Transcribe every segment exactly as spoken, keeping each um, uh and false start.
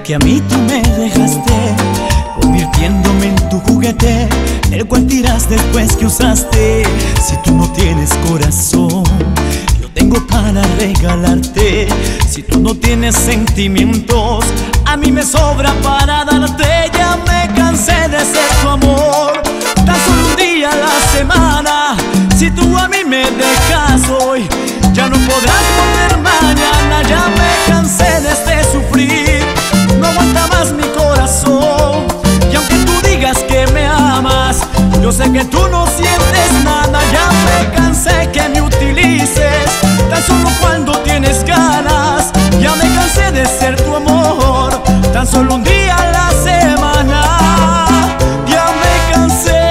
que a mí tú me dejaste, convirtiéndome en tu juguete, el cual tiras después que usaste. Si tú no tienes corazón, yo tengo para regalarte. Si tú no tienes sentimientos, a mí me sobra para darte. Ya me cansé de ser tu amor, tan solo un día a la semana. Si tú a mí me dejas hoy, ya no podrás volver mañana. Ya me cansé de este sufrir, no aguanta más mi corazón. Y aunque tú digas que me amas, yo sé que tú no sientes nada. Ya me cansé que me utilices, tan solo cuando tienes ganas. Ya me cansé de ser tu amor, tan solo un día a la semana. Ya me cansé,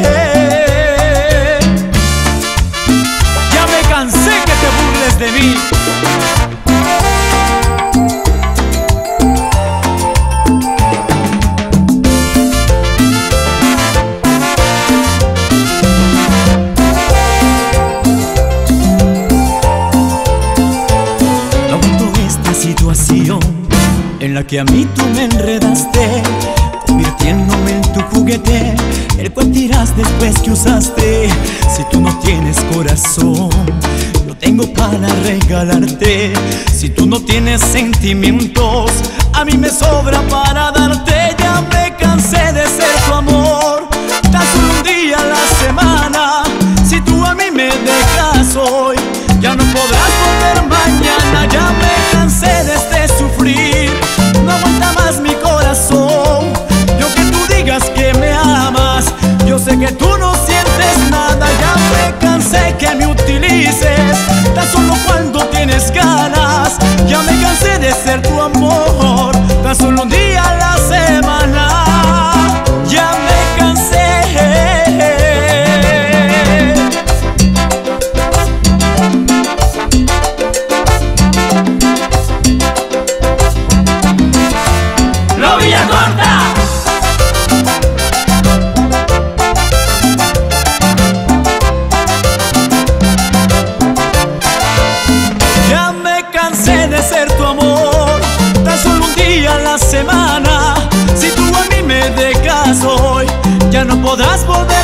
ya me cansé que te burles de mí. En la que a mí tú me enredaste, convirtiéndome en tu juguete, el cual tiras después que usaste. Si tú no tienes corazón, yo tengo para regalarte. Si tú no tienes sentimientos, a mí me sobra para darte. Ya me cansé de ser tu amor, tan solo un día a la semana. Si tú a mí me dejas hoy, ya no podrás volver mañana. Ya me cansé de este sufrir, no aguanta más mi corazón. Y aunque tú digas que me amas, yo sé que tú no sientes nada. Ya me cansé que me utilices, tan solo cuando tienes ganas. Ya me cansé de ser tu amor, tan solo un día a la semana. Ya me cansé. Ya me cansé de ser tu amor, tan solo un día a la semana. Si tú a mí me dejas hoy, ya no podrás volver